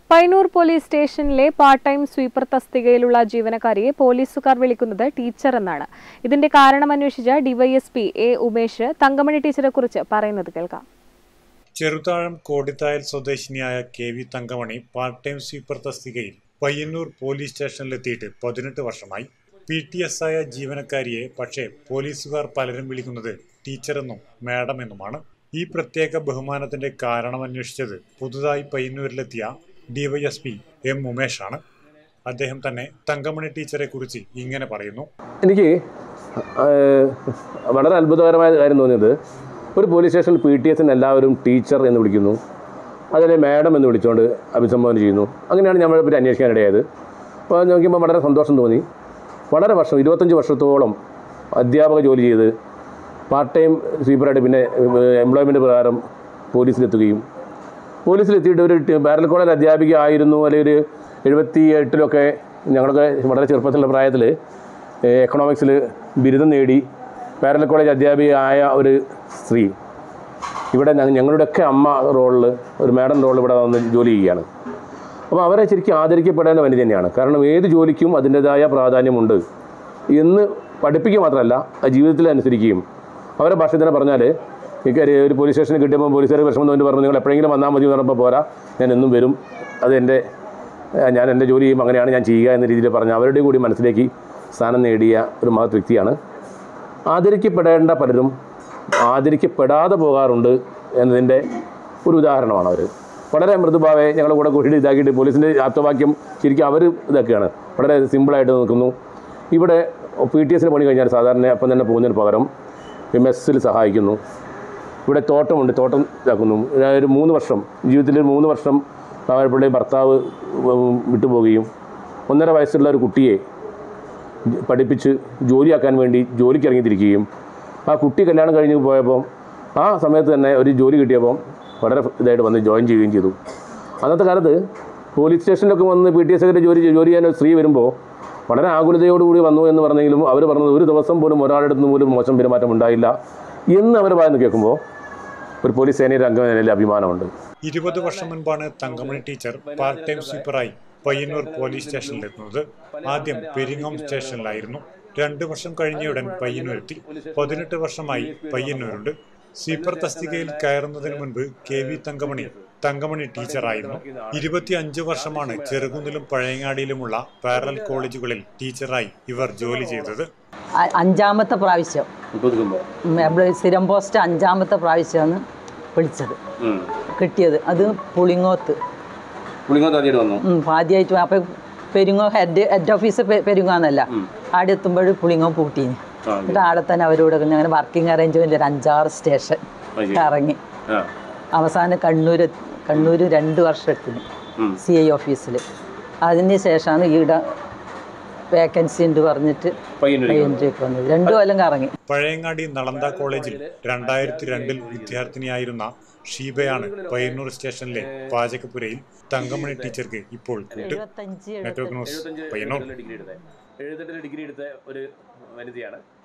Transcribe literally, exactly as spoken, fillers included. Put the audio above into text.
Payyanur police സ്റ്റേഷനിലെ part time sweeper തസ്തികയിലുള്ള ജീവനക്കാരിയെ പോലീസുകാർ വിളിക്കുന്നത് ടീച്ചർ എന്നാണ്. ഇതിന്റെ കാരണം അന്വേഷിച്ച ഡിവൈഎസ്പി എ ഉമേഷ് തങ്കമണി ടീച്ചറെക്കുറിച്ച് പറയുന്നത് കേൾക്കാം. ചെറുതാഴം കോടിത്തായൽ സ്വദേശിനിയായ K V Thankamani part time sweeper തസ്തികയിൽ പയ്യന്നൂർ പോലീസ് സ്റ്റേഷനിലെത്തിയിട്ട് പതിനെട്ട് വർഷമായി. പി ടി എസ് ആയ ജീവനക്കാരിയെ പക്ഷേ പോലീസുകാർ പലരും വിളിക്കുന്നത് ടീച്ചറെന്നും മാഡം എന്നുമാണ്. ഈ പ്രത്യേക ബഹുമാനത്തിന്റെ കാരണം അന്വേഷിച്ചത് പുതുതായി പയ്യന്നൂരിലെത്തിയ ഡിവൈഎസ്പി എം ഉമേഷാണ്. അദ്ദേഹം തന്നെ തങ്കമണി ടീച്ചറെ കുറിച്ച് ഇങ്ങനെ പറയുന്നു. എനിക്ക് വളരെ അത്ഭുതകരമായ കാര്യം തോന്നിയത്, ഒരു പോലീസ് സ്റ്റേഷനിൽ പി ടി എസിന് എല്ലാവരും ടീച്ചർ എന്ന് വിളിക്കുന്നു, അതിനെ മാഡം എന്ന് വിളിച്ചുകൊണ്ട് അഭിസംബോധന ചെയ്യുന്നു. അങ്ങനെയാണ് ഞങ്ങളെ പറ്റി അന്വേഷിക്കാനിടയായത്. അപ്പോൾ നോക്കിയപ്പോൾ വളരെ സന്തോഷം തോന്നി. വളരെ വർഷം ഇരുപത്തഞ്ച് വർഷത്തോളം അധ്യാപക ജോലി ചെയ്ത് പാർട്ട് ടൈം സ്വീപ്പറായിട്ട് പിന്നെ എംപ്ലോയ്മെൻറ്റ് പ്രകാരം പോലീസിലെത്തുകയും പോലീസിലെത്തിയിട്ട് ഒരു പാരലൽ കോളേജ് അധ്യാപിക ആയിരുന്നു. അല്ലെങ്കിൽ ഒരു എഴുപത്തി എട്ടിലൊക്കെ ഞങ്ങളൊക്കെ വളരെ ചെറുപ്പത്തിലുള്ള പ്രായത്തിൽ എക്കണോമിക്സിൽ ബിരുദം നേടി പാരലൽ കോളേജ് അധ്യാപിക ആയ ഒരു സ്ത്രീ ഇവിടെ ഞങ്ങളുടെയൊക്കെ അമ്മ റോളിൽ ഒരു മാഡം റോളിൽ ഇവിടെ വന്ന് ജോലി ചെയ്യുകയാണ്. അപ്പോൾ അവരെ ശരിക്കും ആദരിക്കപ്പെടേണ്ട വനിത തന്നെയാണ്. കാരണം ഏത് ജോലിക്കും അതിൻ്റേതായ പ്രാധാന്യമുണ്ട് എന്ന് പഠിപ്പിക്കുക മാത്രമല്ല, ആ ജീവിതത്തിൽ അനുസരിക്കുകയും. അവരെ ഭാഷ തന്നെ പറഞ്ഞാൽ, ഒരു പോലീസ് സ്റ്റേഷനിൽ കിട്ടിയപ്പോൾ പോലീസുകാർ വിഷമം തോന്നി പറഞ്ഞു, നിങ്ങൾ എപ്പോഴെങ്കിലും വന്നാൽ മതി എന്ന് പറഞ്ഞപ്പോൾ പോരാ, ഞാൻ എന്നും വരും, അത് എൻ്റെ ഞാൻ എൻ്റെ ജോലി ചെയ്യും, അങ്ങനെയാണ് ഞാൻ ചെയ്യുക എന്ന രീതിയിൽ പറഞ്ഞ് അവരുടെ കൂടി മനസ്സിലേക്ക് സ്ഥാനം നേടിയ ഒരു മഹത് വ്യക്തിയാണ്. ആദരിക്കപ്പെടേണ്ട പലരും ആദരിക്കപ്പെടാതെ പോകാറുണ്ട് എന്നതിൻ്റെ ഒരു ഉദാഹരണമാണ് അവർ. വളരെ മൃദുഭാവെ ഞങ്ങളുടെ കൂടെ കൂട്ടിയിട്ട് ഇതാക്കിയിട്ട് പോലീസിൻ്റെ ആപ്തവാക്യം ശരിക്കും അവർ ഇതൊക്കെയാണ്, വളരെ സിമ്പിളായിട്ട് നിൽക്കുന്നു. ഇവിടെ പി ടി എസിന് പണി കഴിഞ്ഞാൽ സാധാരണ അപ്പം തന്നെ പോകുന്നതിന് പകരം മെസ്സിൽ സഹായിക്കുന്നു. ഇവിടെ തോട്ടമുണ്ട്, തോട്ടം ഇതാക്കുന്നു. ഒരു മൂന്ന് വർഷം ജീവിതത്തിൽ മൂന്ന് വർഷം അവരുടെ ഭർത്താവ് വിട്ടുപോവുകയും ഒന്നര വയസ്സുള്ള ഒരു കുട്ടിയെ പഠിപ്പിച്ച് ജോലിയാക്കാൻ വേണ്ടി ജോലിക്ക് ഇറങ്ങിത്തിരിക്കുകയും ആ കുട്ടി കല്യാണം കഴിഞ്ഞ് പോയപ്പോൾ ആ സമയത്ത് തന്നെ ഒരു ജോലി കിട്ടിയപ്പോൾ വളരെ ഇതായിട്ട് വന്ന് ജോയിൻ ചെയ്യുകയും ചെയ്തു. അന്നത്തെ കാലത്ത് പോലീസ് സ്റ്റേഷനിലൊക്കെ വന്ന് പി ടി എസ് ഒക്കെ ജോലി ജോലി ചെയ്യാൻ സ്ത്രീ വരുമ്പോൾ വളരെ ആകുലതയോടുകൂടി വന്നു എന്ന് പറഞ്ഞെങ്കിലും അവർ പറഞ്ഞത് ഒരു ദിവസം പോലും ഒരാളുടെ അടുത്ത് പോലും മോശം പെരുമാറ്റം ഉണ്ടായില്ല എന്ന് അവർ പറയുന്നത് കേൾക്കുമ്പോൾ ഒരു പോലീസ് സേനയുടെ അംഗം എന്നതിൽ അഭിമാനമുണ്ട്. ഇരുപത് വർഷം മുൻപാണ് തങ്കമണി ടീച്ചർ പാർട്ട് ടൈം സ്വീപ്പറായി പയ്യന്നൂർ പോലീസ് സ്റ്റേഷനിലെത്തുന്നത്. ആദ്യം പെരിങ്ങോം സ്റ്റേഷനിലായിരുന്നു. രണ്ടു വർഷം കഴിഞ്ഞയുടൻ പയ്യന്നൂരെത്തി. പതിനെട്ട് വർഷമായി പയ്യന്നൂരുണ്ട്. സ്വീപ്പർ തസ്തികയിൽ കയറുന്നതിന് മുൻപ് കെ വി തങ്കമണി തങ്കമണി ടീച്ചറായിരുന്നു. ഇരുപത്തി അഞ്ച് വർഷമാണ് ചെറുകുന്നിലും പഴയങ്ങാടിയിലുമുള്ള പാരലൽ കോളേജുകളിൽ ടീച്ചറായി ഇവർ ജോലി ചെയ്തത്. അഞ്ചാമത്തെ പ്രാവശ്യം സ്ഥിരം പോസ്റ്റ് അഞ്ചാമത്തെ പ്രാവശ്യമാണ് വിളിച്ചത് കിട്ടിയത്. അത് പുളിങ്ങോത്ത് ആദ്യമായിട്ട്. അപ്പം പെരിങ്ങോ ഹെഡ് ഹെഡ് ഓഫീസ് പെരിങ്ങോന്നല്ല, ആടെ എത്തുമ്പോൾ പുളിങ്ങോ പൂട്ടീന്. എന്നിട്ട് ആടെ തന്നെ അവരോട് അങ്ങനെ വർക്കിംഗ് അറേഞ്ച്മെന്റ് ഒരു അഞ്ചാറ് സ്റ്റേഷൻ ഇറങ്ങി അവസാനം കണ്ണൂർ കണ്ണൂർ രണ്ട് വർഷം എത്തിന് സി ഐ ഓഫീസിൽ. അതിന് ശേഷമാണ് ഈടെ വേക്കൻസി ഉണ്ട് പറഞ്ഞിട്ട് പയ്യന്നൂരേക്ക് വന്നത്. രണ്ടു കൊല്ലം കറങ്ങി. പഴയങ്ങാടി നളന്ദ കോളേജിൽ രണ്ടായിരത്തി രണ്ടിൽ വിദ്യാർത്ഥിനിയായിരുന്ന ഷീബയാണ് പയ്യന്നൂർ സ്റ്റേഷനിലെ പാചകപ്പുരയിൽ തങ്കമണി ടീച്ചർക്ക് ഇപ്പോൾ കൂട്ട്. Network news Payyanur. എഴുപത്തെട്ടിൽ ഡിഗ്രി എടുത്ത ഒരു വനിതയാണ്.